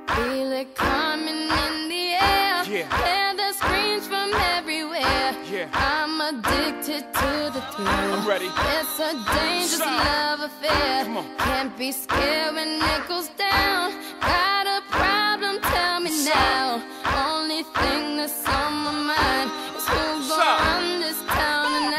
Feel it coming in the air. Hear the screams from everywhere. I'm addicted to the thrill. I'm ready. It's a dangerous love affair. Can't be scared when it goes down. Got a problem? Tell me now. Only thing that's on my mind is who's gonna run this town tonight.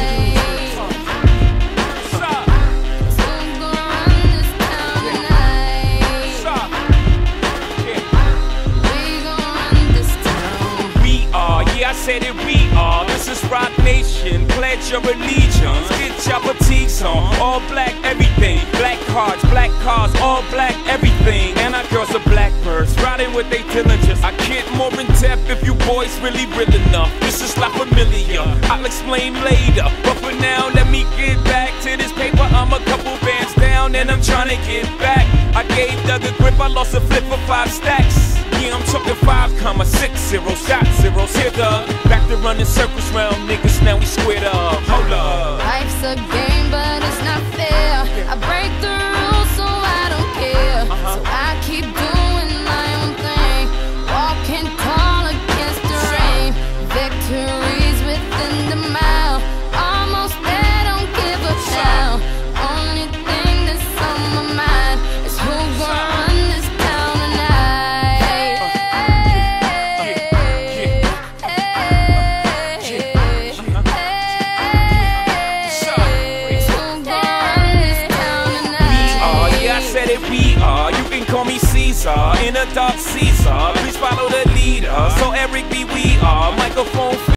I said it, we are. This is Rock Nation. Pledge your allegiance. Get your fatigues on. All black, everything. Black cars, all black, everything. And our girls are blackbirds, riding with they diligence. I get more in depth if you boys really real enough. This is La Familia. I'll explain later. But for now, let me get back to this paper. I'm a couple bands down and I'm trying to get back. I gave Doug a grip, I lost a flip for 5 stacks. Yeah, I'm talking 5,60, shot zeros. Here, back to running circles round niggas, now we squared up. Hold up. Life's a game, but it's not fair. I break the rules, so I don't care. So I keep doing my own thing, walking tall against the rain. Victories within the mile, almost there, don't give up now. Only thing that's on my mind is who's gonna run this town tonight. We are, you can call me Caesar, in a dark Caesar. Please follow the leader. So Eric B, we are microphone.